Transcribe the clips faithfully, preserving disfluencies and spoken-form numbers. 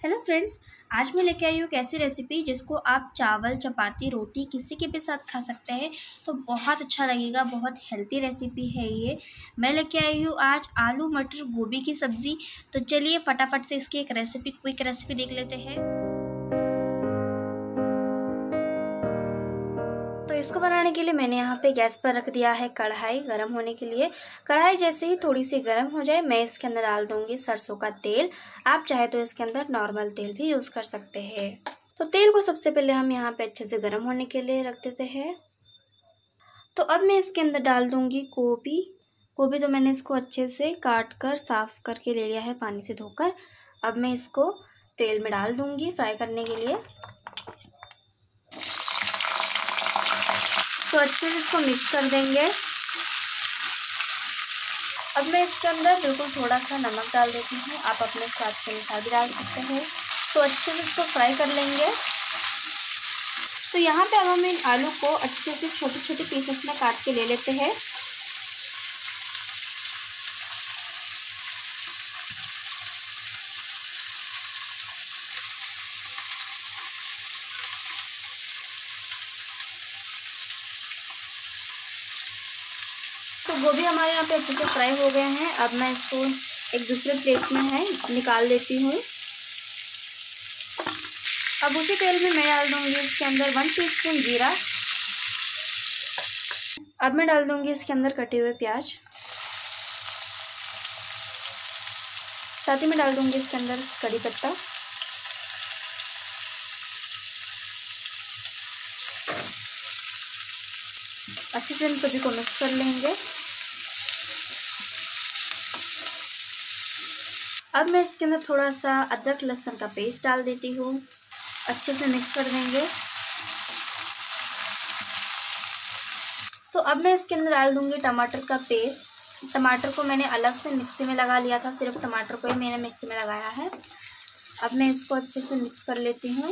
Hello friends, आज मैं लेके आई हूँ एक ऐसी रेसिपी जिसको आप चावल, चपाती, रोटी किसी के भी साथ खा सकते हैं। तो बहुत अच्छा लगेगा। बहुत हेल्दी रेसिपी है ये। मैं लेके आई हूँ आज आलू मटर गोभी की सब्ज़ी। तो चलिए फटाफट से इसकी एक रेसिपी क्विक रेसिपी देख लेते हैं। तो इसको बनाने के लिए मैंने यहाँ पे गैस पर रख दिया है कढ़ाई गर्म होने के लिए। कढ़ाई जैसे ही थोड़ी सी गर्म हो जाए मैं इसके अंदर डाल दूंगी सरसों का तेल। आप चाहे तो इसके अंदर नॉर्मल तेल भी यूज़ कर सकते हैं। तो तेल को सबसे पहले हम यहाँ पे अच्छे से गर्म होने के लिए रख देते हैं। तो अब मैं इसके अंदर डाल दूंगी गोभी। गोभी तो मैंने इसको अच्छे से काट कर साफ करके ले लिया है पानी से धोकर। अब मैं इसको तेल में डाल दूंगी फ्राई करने के लिए। तो अच्छे से इसको मिक्स कर देंगे। अब मैं इसके अंदर बिल्कुल थोड़ा सा नमक डाल देती हूँ। आप अपने स्वाद के अनुसार भी डाल सकते हैं। तो अच्छे से इसको फ्राई कर लेंगे। तो यहाँ पे अब हम इन आलू को अच्छे से छोटे छोटे पीसेस में काट के ले लेते हैं। तो गोभी हमारे यहाँ पे अच्छे से फ्राई हो गए हैं। अब मैं इसको एक दूसरे प्लेट में है निकाल लेती हूँ। अब उसी तेल में मैं डाल दूँगी इसके अंदर वन टीस्पून जीरा। अब मैं डाल दूँगी इसके अंदर कटे हुए प्याज। साथ ही मैं डाल दूँगी इसके अंदर कड़ी पत्ता। अच्छे से इन सभी को मिक्स कर लेंगे। अब मैं इसके अंदर थोड़ा सा अदरक लहसुन का पेस्ट डाल देती हूँ। अच्छे से मिक्स कर देंगे। तो अब मैं इसके अंदर डाल दूँगी टमाटर का पेस्ट। टमाटर को मैंने अलग से मिक्सी में लगा लिया था, सिर्फ टमाटर को ही मैंने मिक्सी में लगाया है। अब मैं इसको अच्छे से मिक्स कर लेती हूँ।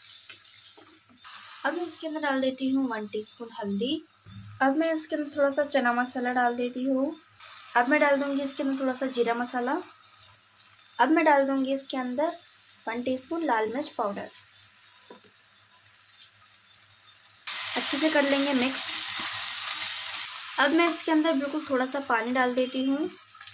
अब मैं इसके अंदर डाल देती हूँ वन टीस्पून हल्दी। अब मैं इसके अंदर थोड़ा सा चना मसाला डाल देती हूँ। अब मैं डाल दूँगी इसके अंदर थोड़ा सा जीरा मसाला। अब मैं डाल दूँगी इसके अंदर वन टीस्पून लाल मिर्च पाउडर। अच्छे से कर लेंगे मिक्स। अब मैं इसके अंदर बिल्कुल थोड़ा सा पानी डाल देती हूँ।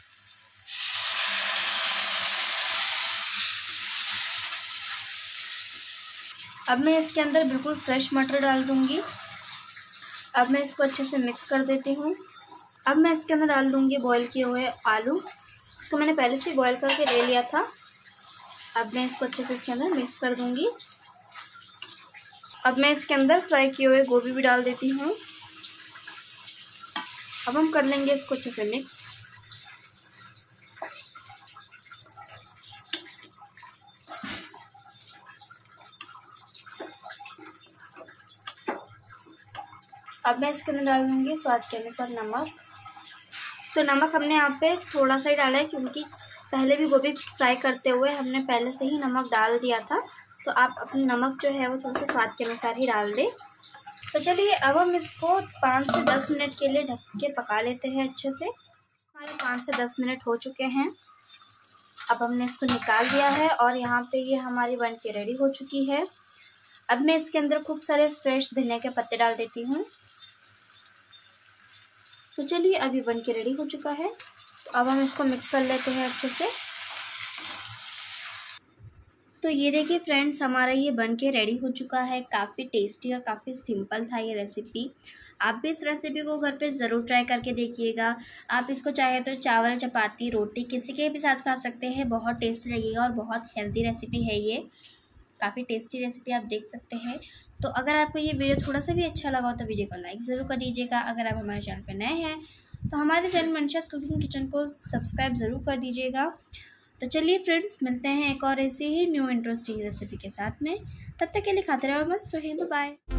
अब मैं इसके अंदर बिल्कुल फ्रेश मटर डाल दूँगी। अब मैं इसको अच्छे से मिक्स कर देती हूँ। अब मैं इसके अंदर डाल दूँगी बॉईल किए हुए आलू। इसको मैंने पहले से बॉईल करके ले लिया था। अब मैं इसको अच्छे से इसके अंदर मिक्स कर दूँगी। अब मैं इसके अंदर फ्राई किए हुए गोभी भी डाल देती हूँ। अब हम कर लेंगे इसको अच्छे से मिक्स। अब मैं इसके अंदर डाल दूँगी स्वाद के अनुसार नमक। तो नमक हमने यहाँ पे थोड़ा सा ही डाला है क्योंकि पहले भी गोभी फ्राई करते हुए हमने पहले से ही नमक डाल दिया था। तो आप अपने नमक जो है वो थोड़ा सा स्वाद के अनुसार ही डाल दें। तो चलिए अब हम इसको पाँच से दस मिनट के लिए ढक के पका लेते हैं अच्छे से। हमारे पाँच से दस मिनट हो चुके हैं। अब हमने इसको निकाल दिया है और यहाँ पे ये हमारी बन के रेडी हो चुकी है। अब मैं इसके अंदर खूब सारे फ्रेश धनिया के पत्ते डाल देती हूँ। तो चलिए अभी बन के रेडी हो चुका है। तो अब हम इसको मिक्स कर लेते हैं अच्छे से। तो ये देखिए फ्रेंड्स, हमारा ये बन के रेडी हो चुका है। काफ़ी टेस्टी और काफ़ी सिंपल था ये रेसिपी। आप भी इस रेसिपी को घर पे ज़रूर ट्राई करके देखिएगा। आप इसको चाहे तो चावल, चपाती, रोटी किसी के भी साथ खा सकते हैं। बहुत टेस्टी लगेगा और बहुत हेल्दी रेसिपी है ये। काफ़ी टेस्टी रेसिपी आप देख सकते हैं। तो अगर आपको ये वीडियो थोड़ा सा भी अच्छा लगा हो तो वीडियो को लाइक ज़रूर कर दीजिएगा। अगर आप हमारे चैनल पर नए हैं तो हमारे चैनल मनशास कुकिंग किचन को सब्सक्राइब ज़रूर कर दीजिएगा। तो चलिए फ्रेंड्स, मिलते हैं एक और ऐसे ही न्यू इंटरेस्टिंग रेसिपी के साथ में। तब तक के लिए खाते रहो, मस्त रहिए। Bye bye.